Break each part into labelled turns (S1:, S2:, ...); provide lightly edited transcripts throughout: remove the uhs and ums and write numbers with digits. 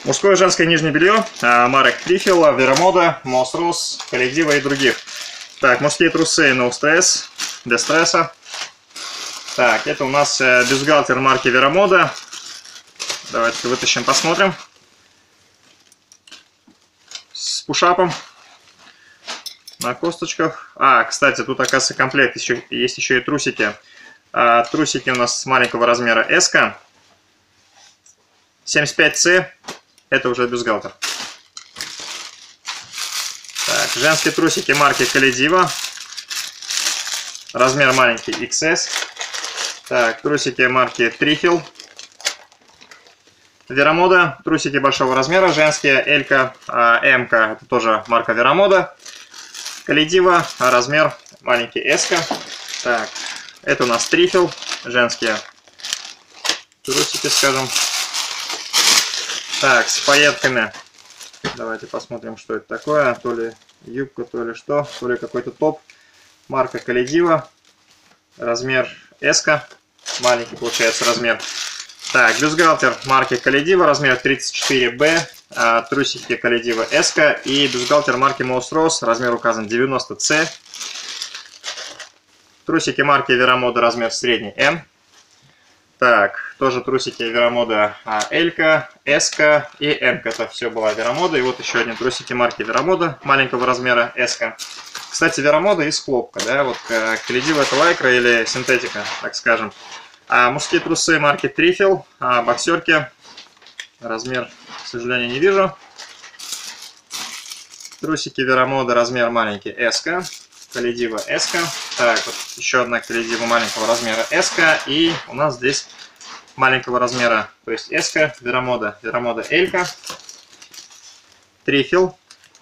S1: Мужское и женское нижнее белье марок Трифил, Верамода, Мосрос, Коллектива и других. Так, мужские трусы No Stress, без стресса. Так, это у нас бюстгальтер марки Верамода. Давайте вытащим, посмотрим. С пушапом. На косточках. Кстати, тут, оказывается, комплект. Есть еще и трусики. Трусики у нас с маленького размера S. 75C. Это уже бюстгальтер. Так, женские трусики марки Коллектива. Размер маленький XS. Так, трусики марки Трифил. Верамода. Трусики большого размера. Женские L-ка, M-ка. Это тоже марка Верамода. Коллектива. Размер маленький S-ка. Так, это у нас Трифил. Женские трусики, скажем. Так, с пайетками. Давайте посмотрим, что это такое. То ли юбка, то ли что. То ли какой-то топ. Марка Коллектива. Размер S-ка. Маленький получается размер. Так, бюстгальтер марки Коллектива. Размер 34B. Трусики Коллектива S-ка. И бюстгальтер марки Мосрос. Размер указан 90C. Трусики марки Верамода. Размер средний M. Так, тоже трусики Верамода L-ка, S-ка и M-ка. Это все была Верамода. И вот еще одни трусики марки Верамода маленького размера S-ка. Кстати, Верамода из хлопка, да, вот Коллектива это лайкра или синтетика, так скажем. Мужские трусы марки Трифил, боксерки. Размер, к сожалению, не вижу. Трусики Верамода, размер маленький S-ка. Коллектива S-ка. Так, вот еще одна Коллектива маленького размера S-ка. И у нас здесь маленького размера, то есть S-ка, Верамода, Верамода L-ка. Трифил.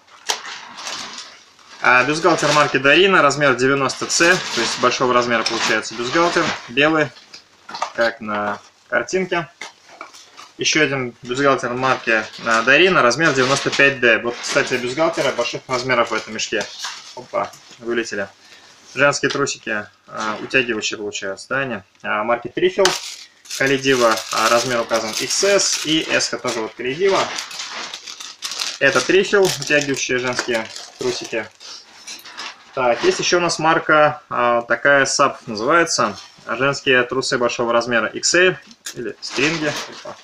S1: Бюстгальтер марки Дарина, размер 90C, то есть большого размера получается бюстгальтер. Белый, как на картинке. Еще один бюстгальтер марки Дарина, размер 95D. Вот, кстати, бюстгальтеры больших размеров в этом мешке. Опа, вылетели. Женские трусики утягивающие получаются, да, они? Марки Трифил. Коллектива, размер указан XS и S тоже вот Коллектива. Это Трифил, утягивающие женские трусики. Так, есть еще у нас марка такая SAP называется. Женские трусы большого размера XL или стринги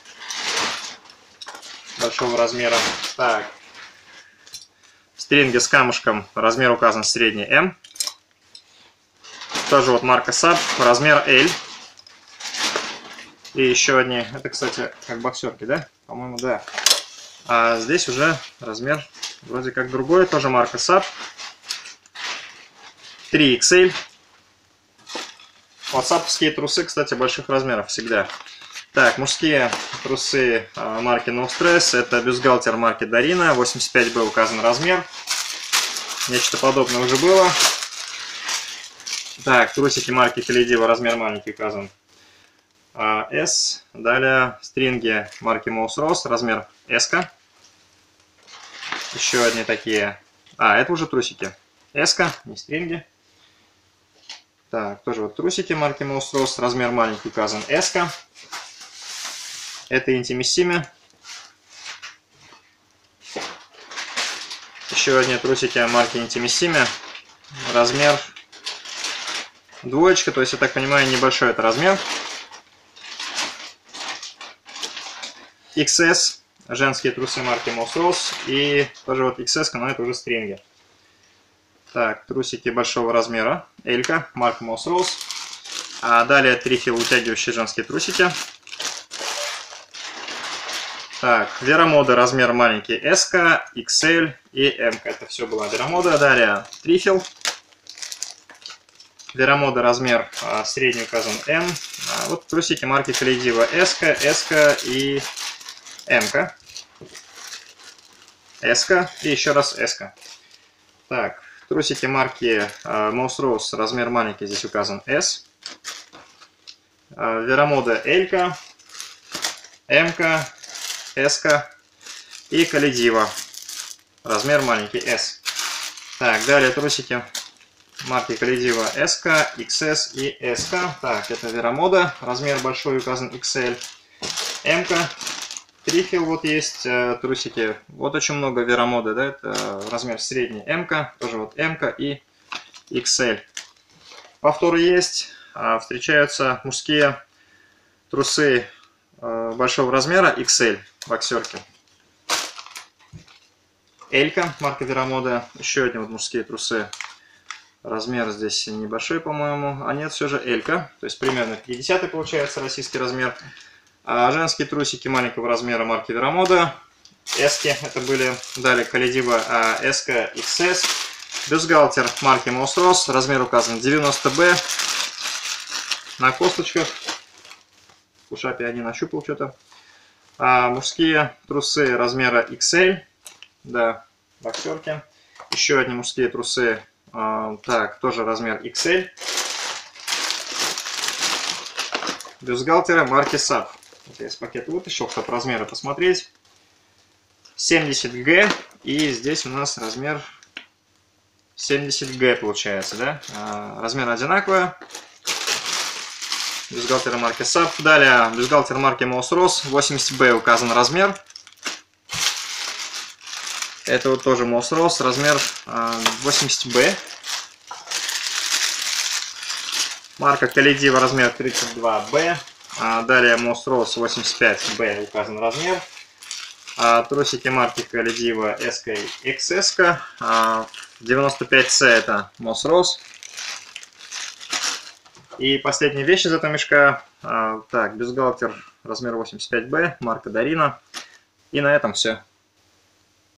S1: большого размера. Так, стринги с камушком, размер указан средний M. Тоже вот марка SAP, размер L. И еще одни, это, кстати, как боксерки, да? По-моему, да. А здесь уже размер вроде как другой, тоже марка SAP. 3XL. Вот саповские трусы, кстати, больших размеров всегда. Так, мужские трусы марки No Stress. Это бюстгальтер марки Дарина. 85B указан размер. Нечто подобное уже было. Так, трусики марки Коллектива. Размер маленький указан S. Далее стринги марки Mosros. Размер S. -ка. Еще одни такие. Это уже трусики. S, не стринги. Так, тоже вот трусики марки Mosros. Размер маленький указан S. -ка. Это Intimissimi. Еще одни трусики марки Intimissimi. Размер двоечка, то есть, я так понимаю, небольшой это размер. XS. Женские трусы марки Mosros. И тоже вот XS, но это уже стринги. Так, трусики большого размера. L-ка, марка Mosros. Далее Трифил, утягивающие женские трусики. Так, Верамода, размер маленький S, XL и M. Это все была Верамода. Далее Трифил. Верамода, размер средний указан M. Вот трусики марки Коллектива S, S и M. S и еще раз S. Так, трусики марки Mosros, размер маленький, здесь указан S. Верамода L, M, S и Коллектива, размер маленький S. Так, далее трусики марки Коллектива S, XS и S. Так, это Верамода, размер большой указан XL, M, Трифил вот есть, трусики. Вот очень много веромоды, да, это размер средний М, тоже вот М и XL. Повторы есть, встречаются мужские трусы большого размера XL, боксерки. Элька, марка Веромода. Еще одни вот мужские трусы. Размер здесь небольшой, по-моему. А нет, все же Элька. То есть примерно 50 получается российский размер. А женские трусики маленького размера марки Веромода. Эски это были. Далее Калидива Эска XS. Бюстгальтер марки Моусрос. Размер указан 90B. На косточках. В шапе я не нащупал что-то. Мужские трусы размера XL. Да, боксерки. Еще одни мужские трусы. Так, тоже размер XL. Бюстгальтеры марки SAP. Вот я из пакета вытащил, чтобы размеры посмотреть. 70G. И здесь у нас размер 70G получается, да? Размер одинаковый. Бюстгальтеры марки SAP. Далее бюстгальтер марки Моусрос. 80B указан размер. Это вот тоже Моусрос, размер 80B. Марка Калидива, размер 32B. Далее Моусрос 85B указан размер. Трусики марки Калидива SK XS. 95C это Моусрос. И последняя вещь из этого мешка. Так, бюстгальтер размер 85B, марка Дарина. И на этом все.